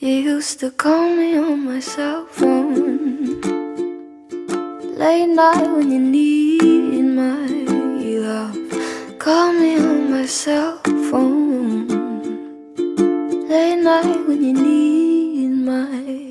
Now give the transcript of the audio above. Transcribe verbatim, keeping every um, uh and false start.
You used to call me on my cell phone late night when you need my love. Call me on my cell phone late night when you need my